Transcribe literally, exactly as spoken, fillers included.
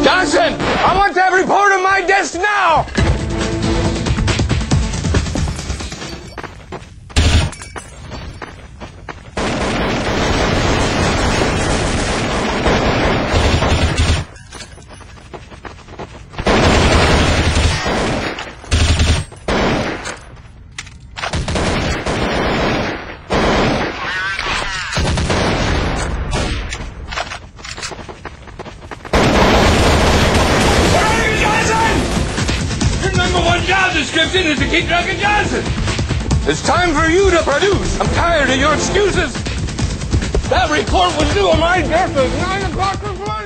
Johnson, I want to have a report on my desk now! Job description is to keep Duncan Johnson. It's time for you to produce. I'm tired of your excuses. That report was due on my desk at nine o'clock this morning.